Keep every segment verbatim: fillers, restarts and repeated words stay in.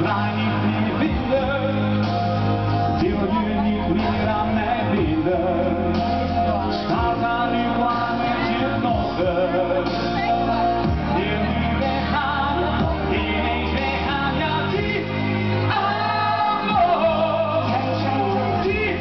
mij niet meer vinden? Wil je niet meer aan mij binden? Staat daar nu klaar met je knoppen? Wil je weggaan? Ineens weggaan? Ja, diep amor. Diep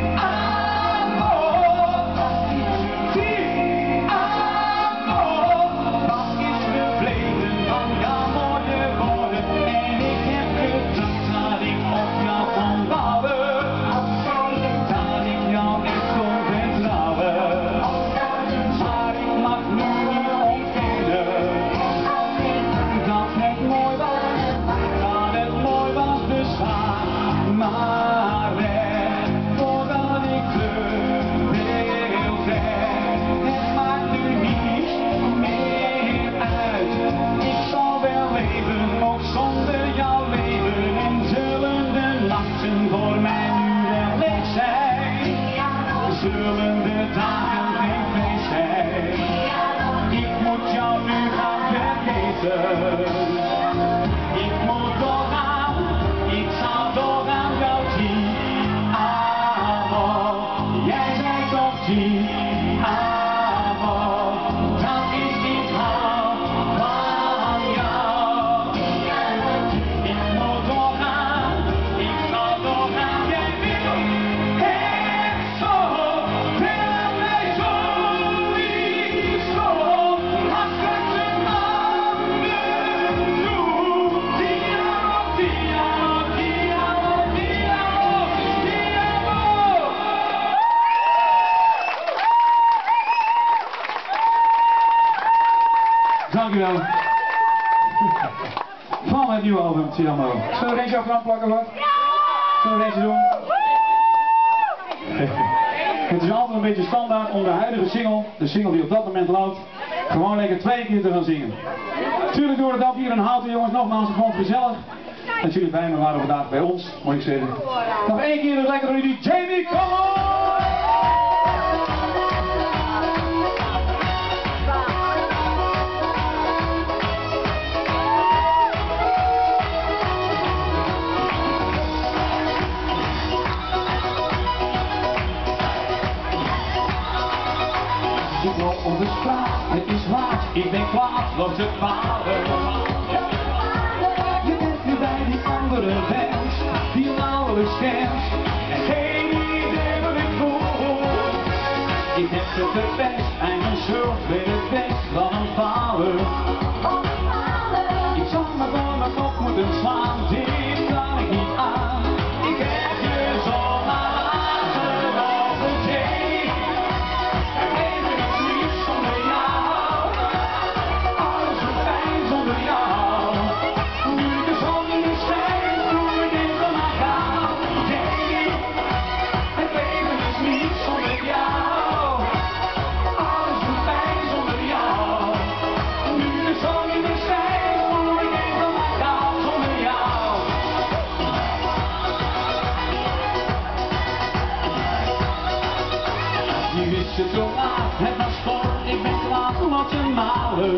amor. Diep amor. Wat is gebleven van jouw mooie woorden? En ik heb gedacht dat ik op jou kon bouwen. Dat ik jou echt kon vertrouwen. Maar ik mag nu niet ontkennen dat het mooi was, dat het mooi was bestaan. Maar net voordat ik terug wil zijn, het maakt nu niet meer uit. Ik zal wel leven, ook zonder jouw leven. En zullen de nachten voor mij nu wel leeg zijn? Zullen de dagen geen feest zijn? Ik moet jou nu gaan vergeten. Ik moet doorgaan, ik zal doorgaan, jouw diep amor. Jij bent toch diep amor. Dat is ik hou van jou. Ik moet doorgaan, ik zal doorgaan, jij wil het zo. Wil mij zo liefst op, als het de mannen doen. Die amor, die amor, die amor, die amor, die amor. Dankjewel. Van het nieuwe album, Tiamo. Zullen we er eentje achteraan plakken, wat? Zullen we er eentje doen? Het is altijd een beetje standaard om de huidige single, de single die op dat moment loopt, gewoon lekker twee keer te gaan zingen. Tuurlijk doen we het ook hier in Houten, jongens, nogmaals, ik vond het gezellig dat jullie bij me waren vandaag bij ons, moet ik zeggen. Nog één keer dus lekker door jullie, Jamie, come on! Ik loop op de straat, het is laat, ik ben kwaad, loopt het vader. Je bent nu bij die andere mens, die nauwelijks kent. En geen idee wat ik voel. Ik heb het het best, en mijn schuld weet het best van een vader. Ik zou maar door mijn kop moeten slaan, dit kan ik niet aan. Ik heb je zo laten lopen, Jamie. Het leven is niet zonder jou. Alles wordt fijn zonder jou. Nu de zon niet schijnt, doe ik enkel maar jou, Jamie. Het leven is niet zonder jou. Alles wordt fijn zonder jou. Nu de zon niet schijnt, doe ik enkel maar jou, zonder jou. Nu is het zo laat, het was sport, ik ben klaar om wat te malen.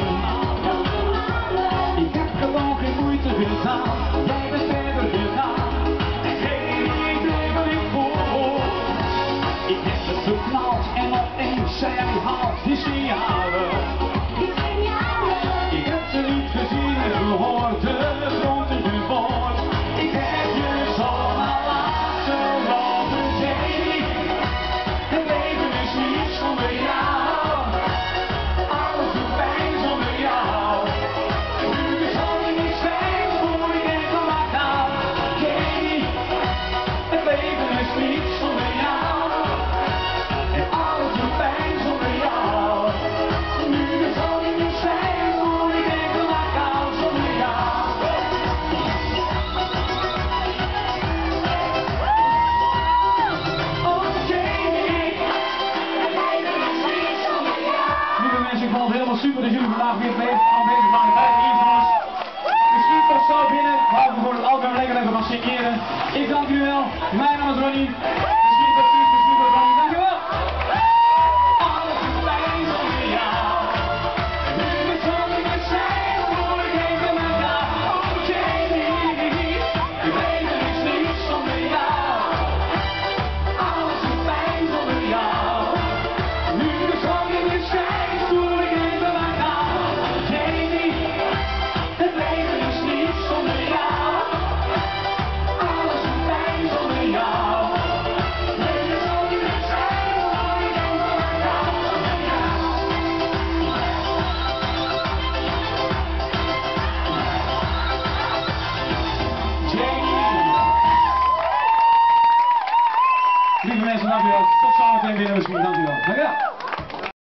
Ik heb gewoon geen moeite gedaan, jij bent verder gegaan. En geen idee wat ik voel. Ik heb het geknald en opeens zei hij halt, die signalen. Ik heb ze niet gezien en gehoord, de grond en geboord. Ik heb je zo laten lopen, Jamie. Het leven is niet zonder jou. Alles doet pijn zonder jou. Nu de zon niet schijnt, voel ik enkel maar down, Jamie. Het leven is niet zonder jou. En alles doet pijn zonder jou. Nu de zon niet schijnt, voel ik enkel maar down, zonder jou. Oh Jamie, het leven is niet zonder jou. Lieve mensen, ik vond het helemaal super dat jullie vandaag weer mee aanwezig waren bij de Evenals. Misschien toch zo binnen, behalve voor het album lekker even gaan signeren. Ik dank jullie wel, mijn naam is Ronnie. Misschien tot ziens, misschien tot Ronnie, dankjewel. Alles is fijn zonder jou. Nu de zon niet meer schijnt, voel ik enkel maar jou. Oh Jamie. winnen misschien. Dank u wel. Dank u wel.